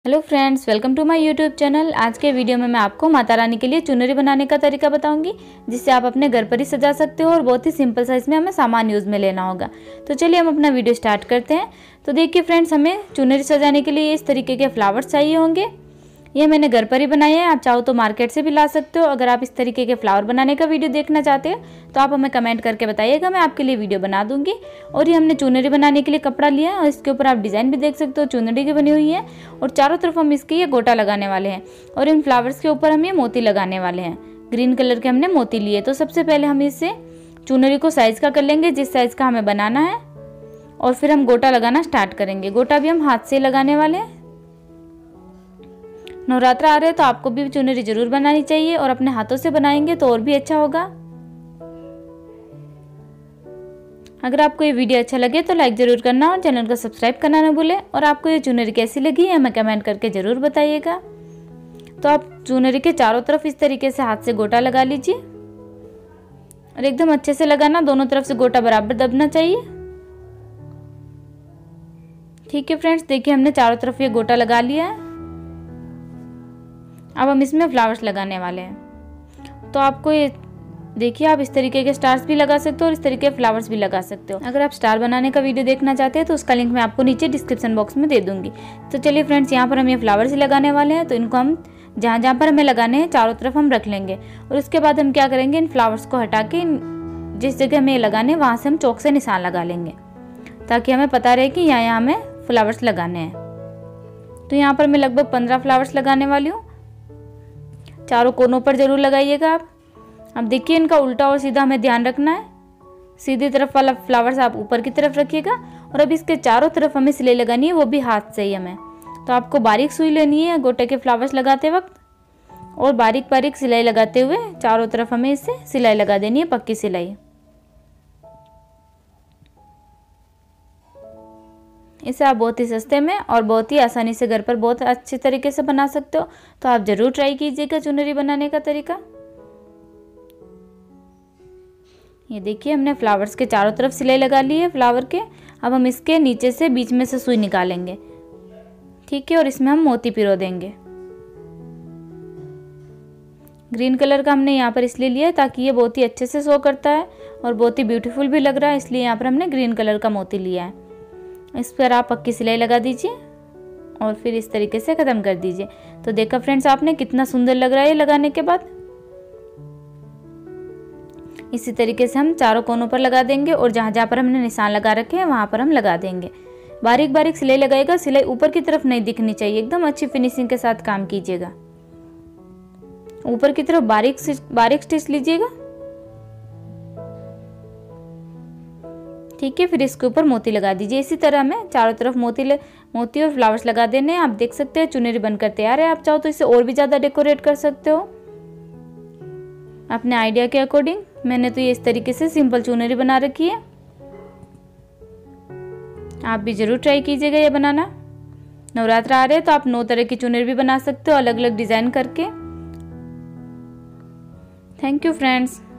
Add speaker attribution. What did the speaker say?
Speaker 1: Hello friends, welcome to my YouTube channel. आज के video में मैं आपको माता रानी के लिए चुनरी बनाने का तरीका बताऊंगी, जिससे आप अपने घर पर ही सजा सकते हो और बहुत ही सिंपल साइज में हमें सामान यूज़ में लेना होगा। तो चलिए हम अपना वीडियो स्टार्ट करते हैं। तो देखिए फ्रेंड्स, हमें चुनरी सजाने के लिए इस तरीके के फ्लावर्स चाहिए होंगे। ये मैंने घर पर ही बनाए हैं, आप चाहो तो मार्केट से भी ला सकते हो। अगर आप इस तरीके के फ्लावर बनाने का वीडियो देखना चाहते हो तो आप हमें कमेंट करके बताइएगा, मैं आपके लिए वीडियो बना दूंगी। और ये हमने चुनरी बनाने के लिए कपड़ा लिया है और इसके ऊपर आप डिज़ाइन भी देख सकते हो, चुनरी की बनी हुई है। और चारों तरफ हम इसके ये गोटा लगाने वाले हैं और इन फ्लावर्स के ऊपर हम ये मोती लगाने वाले हैं। ग्रीन कलर के हमने मोती लिए। तो सबसे पहले हम इससे चुनरी को साइज़ का कर लेंगे, जिस साइज़ का हमें बनाना है, और फिर हम गोटा लगाना स्टार्ट करेंगे। गोटा भी हम हाथ से लगाने वाले हैं। नवरात्र आ रहे हैं तो आपको भी चुनरी जरूर बनानी चाहिए, और अपने हाथों से बनाएंगे तो और भी अच्छा होगा। अगर आपको ये वीडियो अच्छा लगे तो लाइक जरूर करना और चैनल को सब्सक्राइब करना ना भूलें। और आपको ये चुनरी कैसी लगी है हमें कमेंट करके जरूर बताइएगा। तो आप चुनरी के चारों तरफ इस तरीके से हाथ से गोटा लगा लीजिए, और एकदम अच्छे से लगाना, दोनों तरफ से गोटा बराबर दबना चाहिए। ठीक है फ्रेंड्स, देखिए हमने चारों तरफ ये गोटा लगा लिया है। अब हम इसमें फ्लावर्स लगाने वाले हैं। तो आपको ये देखिए, आप इस तरीके के स्टार्स भी लगा सकते हो और इस तरीके के फ्लावर्स भी लगा सकते हो। अगर आप स्टार बनाने का वीडियो देखना चाहते हैं तो उसका लिंक मैं आपको नीचे डिस्क्रिप्शन बॉक्स में दे दूंगी। तो चलिए फ्रेंड्स, यहाँ पर हम ये फ्लावर्स ही लगाने वाले हैं। तो इनको हम जहाँ जहाँ पर हमें लगाने हैं चारों तरफ हम रख लेंगे। और उसके बाद हम क्या करेंगे, इन फ्लावर्स को हटा के जिस जगह हमें लगाने वहाँ से हम चौक से निशान लगा लेंगे, ताकि हमें पता रहे कि यहाँ हमें फ्लावर्स लगाने हैं। तो यहाँ पर मैं लगभग 15 फ्लावर्स लगाने वाली हूँ। चारों कोनों पर जरूर लगाइएगा आप। अब देखिए, इनका उल्टा और सीधा हमें ध्यान रखना है। सीधी तरफ वाला फ्लावर्स आप ऊपर की तरफ रखिएगा। और अब इसके चारों तरफ हमें सिलाई लगानी है, वो भी हाथ से ही हमें। तो आपको बारीक सुई लेनी है गोटे के फ्लावर्स लगाते वक्त, और बारीक बारीक सिलाई लगाते हुए चारों तरफ हमें इससे सिलाई लगा देनी है, पक्की सिलाई। इसे आप बहुत ही सस्ते में और बहुत ही आसानी से घर पर बहुत अच्छे तरीके से बना सकते हो। तो आप जरूर ट्राई कीजिएगा चुनरी बनाने का तरीका। ये देखिए, हमने फ्लावर्स के चारों तरफ सिलाई लगा ली है फ्लावर के। अब हम इसके नीचे से बीच में से सुई निकालेंगे, ठीक है, और इसमें हम मोती पिरो देंगे। ग्रीन कलर का हमने यहाँ पर इसलिए लिया है ताकि ये बहुत ही अच्छे से शो करता है और बहुत ही ब्यूटीफुल भी लग रहा है, इसलिए यहाँ पर हमने ग्रीन कलर का मोती लिया है। इस पर आप पक्की सिलाई लगा दीजिए और फिर इस तरीके से ख़त्म कर दीजिए। तो देखा फ्रेंड्स आपने, कितना सुंदर लग रहा है ये लगाने के बाद। इसी तरीके से हम चारों कोनों पर लगा देंगे, और जहाँ जहाँ पर हमने निशान लगा रखे हैं वहाँ पर हम लगा देंगे। बारीक बारीक सिलाई लगाइएगा, सिलाई ऊपर की तरफ नहीं दिखनी चाहिए। एकदम अच्छी फिनिशिंग के साथ काम कीजिएगा। ऊपर की तरफ बारीक स्टिच लीजिएगा, ठीक है। फिर इसके ऊपर मोती लगा दीजिए। इसी तरह हमें चारों तरफ मोती और फ्लावर्स लगा देने हैं। आप देख सकते हैं चुनरी बनकर तैयार है। आप चाहो तो इसे और भी ज़्यादा डेकोरेट कर सकते हो अपने आइडिया के अकॉर्डिंग। मैंने तो ये इस तरीके से सिंपल चुनरी बना रखी है। आप भी जरूर ट्राई कीजिएगा ये बनाना। नवरात्र आ रहे हैं तो आप 9 तरह की चुनरी भी बना सकते हो, अलग अलग डिज़ाइन करके। Thank you friends.